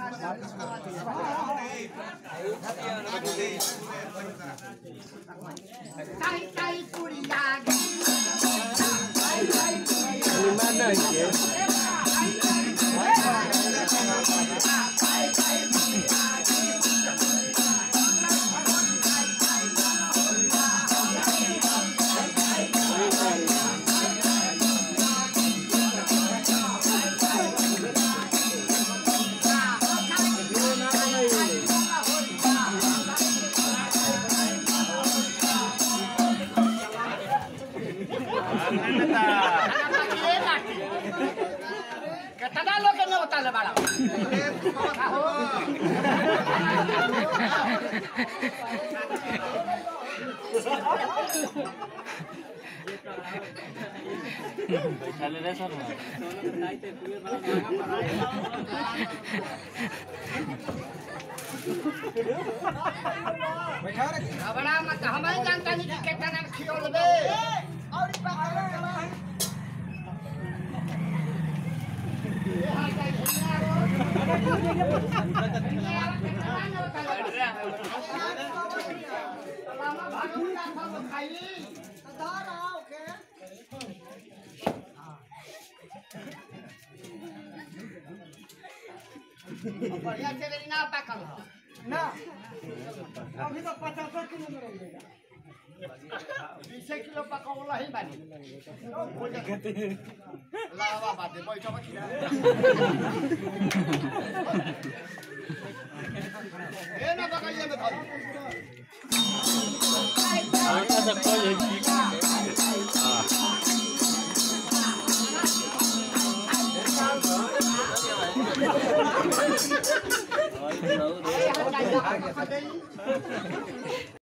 Mana ya? बड़ा मत हमें जानता नहीं कि कितना नाम खियोल बे और बढ़िया से मेरी ना पकड़ ना अभी तो 50 किलो में रहेगा 20 किलो पकावला ही बानी लावा बाटे बैठो बैठ ए ना पकाइए में खाओ Ada kau yang